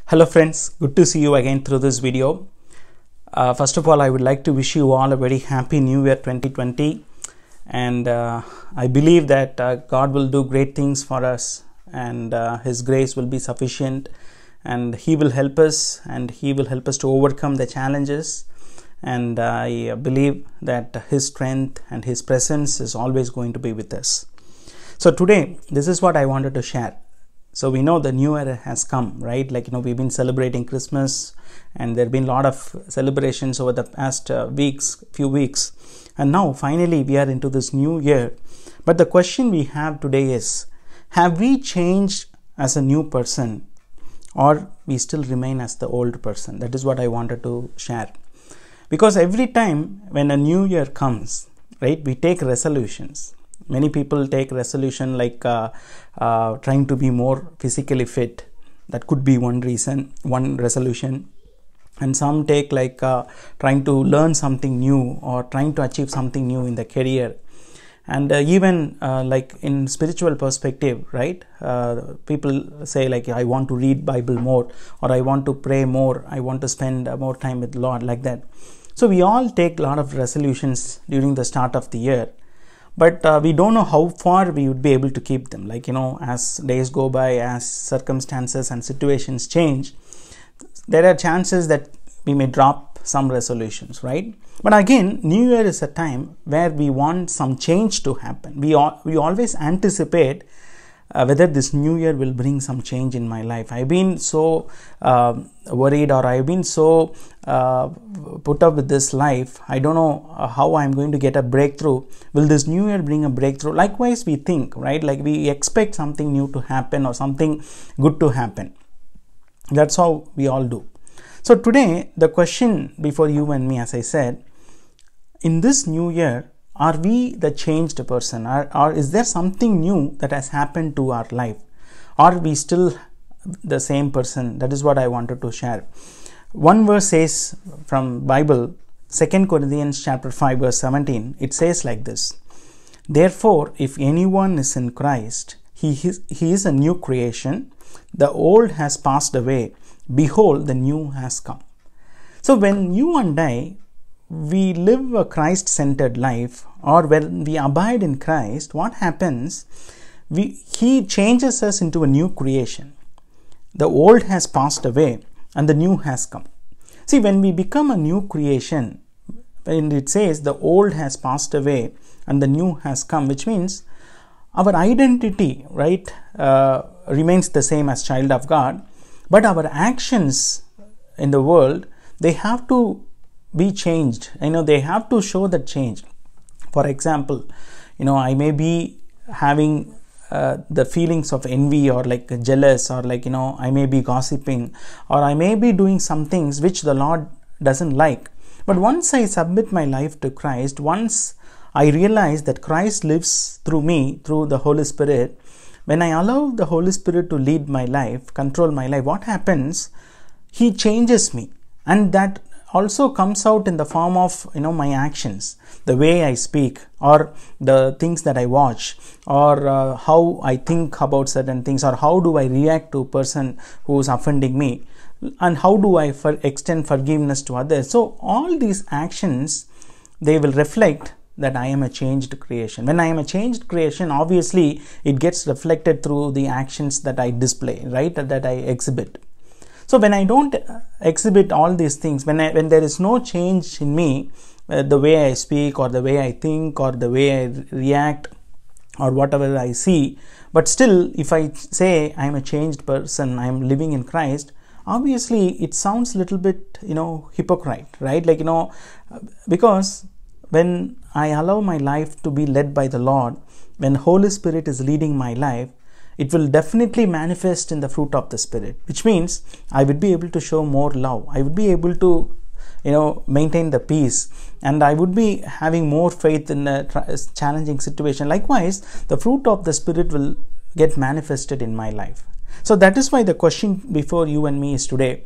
Hello friends, good to see you again through this video. First of all, I would like to wish you all a very happy new year 2020, and I believe that God will do great things for us, and His grace will be sufficient, and He will help us, to overcome the challenges, and I believe that His strength and His presence is always going to be with us. So today, this is what I wanted to share. So we know the new year has come, right? We've been celebrating Christmas, and there have been a lot of celebrations over the past few weeks. And now finally we are into this new year. But the question we have today is, have we changed as a new person, or we still remain as the old person? That is what I wanted to share. Because every time when a new year comes, right, we take resolutions. Many people take resolution like trying to be more physically fit. That could be one reason, one resolution. And some take like trying to learn something new or trying to achieve something new in the career. And even like in spiritual perspective, right? People say like, I want to read Bible more, or I want to pray more, I want to spend more time with Lord, like that. So we all take a lot of resolutions during the start of the year. But we don't know how far we would be able to keep them. As days go by, as circumstances and situations change, there are chances that we may drop some resolutions, right? But again, New Year is a time where we want some change to happen. We always anticipate whether this new year will bring some change in my life. I've been so worried, or I've been so put up with this life. I don't know how I'm going to get a breakthrough. Will this new year bring a breakthrough? Likewise, we think, right? Like we expect something new to happen or something good to happen. That's how we all do. So today, the question before you and me, as I said, in this new year, are we the changed person, or is there something new that has happened to our life? Are we still the same person? That is what I wanted to share. One verse says from Bible, 2 Corinthians chapter 5 verse 17, it says like this: Therefore, if anyone is in Christ, he is a new creation. The old has passed away. Behold, the new has come. So when you and I, we live a Christ-centered life, or when we abide in Christ, what happens? He changes us into a new creation. The old has passed away and the new has come. See, when we become a new creation, when it says the old has passed away and the new has come, which means our identity, right, remains the same as child of God, but our actions in the world, they have to be changed. They have to show that change. For example, I may be having the feelings of envy, or like jealous, or like I may be gossiping, or I may be doing some things which the Lord doesn't like. But once I submit my life to Christ, once I realize that Christ lives through me, through the Holy Spirit, when I allow the Holy Spirit to lead my life, control my life, what happens? He changes me, and that also comes out in the form of my actions, the way I speak, or the things that I watch, or how I think about certain things, or how do I react to a person who is offending me, and how do I extend forgiveness to others. So all these actions, they will reflect that I am a changed creation. When I am a changed creation, obviously it gets reflected through the actions that I display, right, that I exhibit. So when I don't exhibit all these things, when there is no change in me, the way I speak, or the way I think, or the way I react, or whatever I see, but still if I say I am a changed person, I am living in Christ, obviously it sounds a little bit hypocrite, right? Because when I allow my life to be led by the Lord, when Holy Spirit is leading my life, it will definitely manifest in the fruit of the Spirit, which means I would be able to show more love. I would be able to, maintain the peace, and I would be having more faith in a challenging situation. Likewise, the fruit of the Spirit will get manifested in my life. So that is why the question before you and me is today,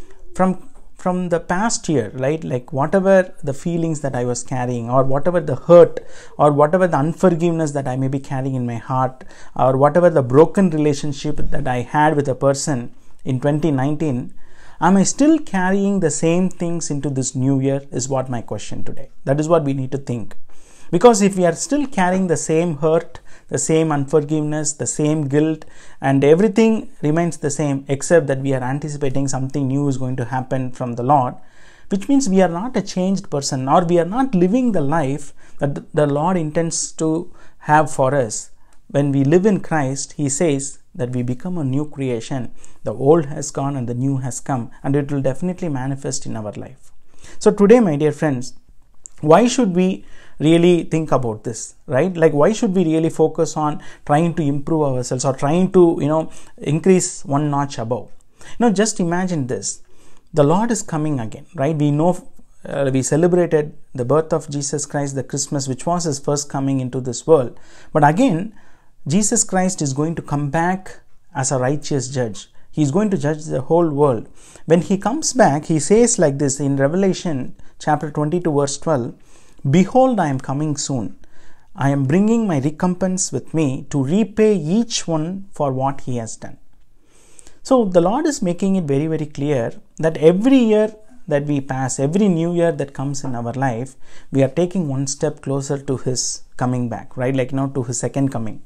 from the past year, right? Like whatever the feelings that I was carrying, or whatever the hurt, or whatever the unforgiveness that I may be carrying in my heart, or whatever the broken relationship that I had with a person, in 2019, am I still carrying the same things into this new year is what my question today. That is what we need to think. Because if we are still carrying the same hurt, the same unforgiveness, the same guilt, and everything remains the same except that we are anticipating something new is going to happen from the Lord, which means we are not a changed person, or we are not living the life that the Lord intends to have for us. When we live in Christ, He says that we become a new creation. The old has gone and the new has come, and it will definitely manifest in our life. So today, my dear friends, why should we really think about this, right? Like, why should we really focus on trying to improve ourselves or trying to, increase one notch above? Just imagine this. The Lord is coming again, right? We know we celebrated the birth of Jesus Christ, the Christmas, which was His first coming into this world. But again, Jesus Christ is going to come back as a righteous judge. He is going to judge the whole world. When He comes back, He says like this in Revelation chapter 22 verse 12, "Behold, I am coming soon. I am bringing my recompense with me to repay each one for what he has done." So the Lord is making it very, very clear that every year that we pass, every new year that comes in our life, we are taking one step closer to His coming back, right? To His second coming.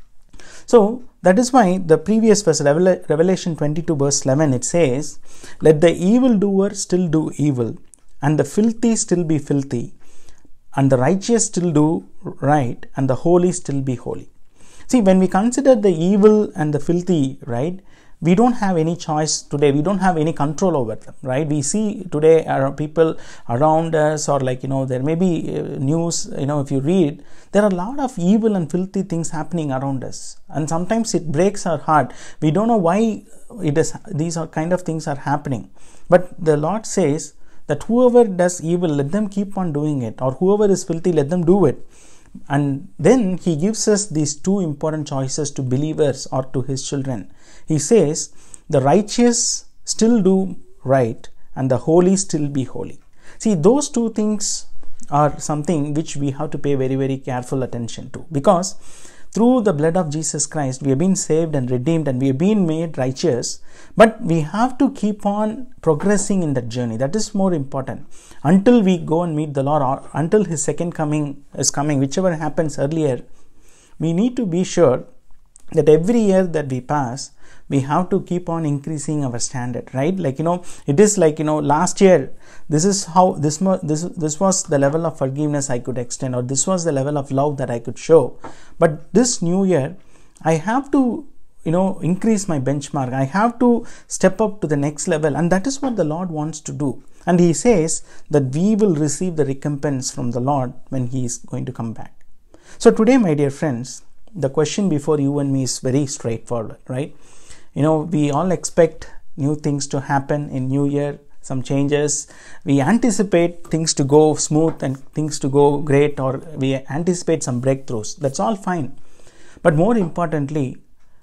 So that is why the previous verse, Revelation 22 verse 11, it says, "Let the evildoer still do evil, and the filthy still be filthy, and the righteous still do right, and the holy still be holy." See, when we consider the evil and the filthy, right, we don't have any choice today. We don't have any control over them, right? We see today people around us, or there may be news, if you read, there are a lot of evil and filthy things happening around us. And sometimes it breaks our heart. We don't know why these kind of things are happening. But the Lord says that whoever does evil, let them keep on doing it. Or whoever is filthy, let them do it. And then He gives us these two important choices to believers or to His children. He says, the righteous still do right, and the holy still be holy. See, those two things are something which we have to pay very, very careful attention to, because through the blood of Jesus Christ, we have been saved and redeemed, and we have been made righteous. But we have to keep on progressing in that journey. That is more important. Until we go and meet the Lord, or until His second coming is coming, whichever happens earlier, we need to be sure that every year that we pass, we have to keep on increasing our standard, right? It is last year, this is how this was the level of forgiveness I could extend, or this was the level of love that I could show. But this new year, I have to increase my benchmark. I have to step up to the next level, and that is what the Lord wants to do. And He says that we will receive the recompense from the Lord when He is going to come back. So today, my dear friends, the question before you and me is very straightforward, right? We all expect new things to happen in New Year, some changes. We anticipate things to go smooth and things to go great, or we anticipate some breakthroughs. That's all fine. But more importantly,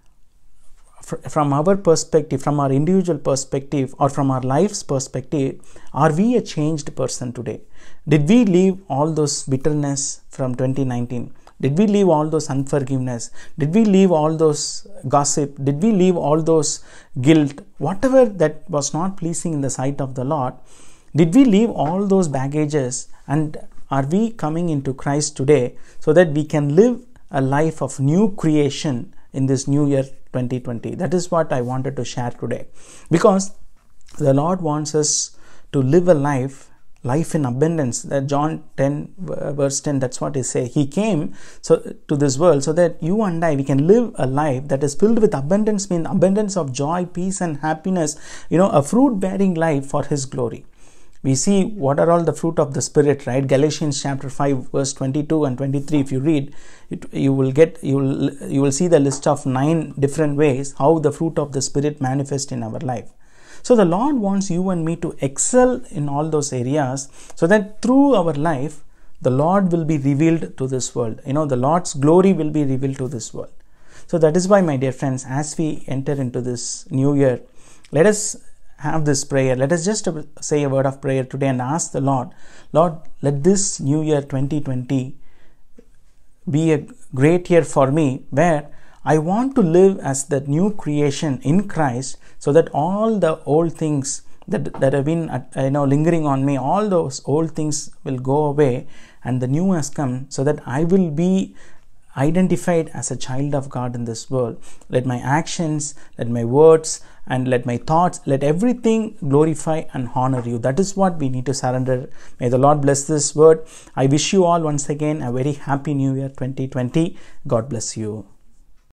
from our perspective, from our individual perspective, or from our life's perspective, are we a changed person today? Did we leave all those bitterness from 2019? Did we leave all those unforgiveness? Did we leave all those gossip? Did we leave all those guilt? Whatever that was not pleasing in the sight of the Lord, did we leave all those baggages, and are we coming into Christ today so that we can live a life of new creation in this new year 2020? That is what I wanted to share today, because the Lord wants us to live a life in abundance. That John 10 verse 10, that's what He says. He came to this world so that you and I, we can live a life that is filled with abundance, means abundance of joy, peace and happiness, a fruit bearing life for His glory. We see what are all the fruit of the Spirit, right? Galatians chapter 5 verse 22 and 23, if you read it, you will see the list of 9 different ways how the fruit of the Spirit manifests in our life. So the Lord wants you and me to excel in all those areas, so that through our life, the Lord will be revealed to this world. The Lord's glory will be revealed to this world. So that is why, my dear friends, as we enter into this new year, let us have this prayer. Let us just say a word of prayer today and ask the Lord, let this new year 2020 be a great year for me, where I want to live as that new creation in Christ, so that all the old things that have been lingering on me, all those old things will go away and the new has come, so that I will be identified as a child of God in this world. Let my actions, let my words, and let my thoughts, let everything glorify and honor you. That is what we need to surrender. May the Lord bless this word. I wish you all once again a very happy new year 2020. God bless you.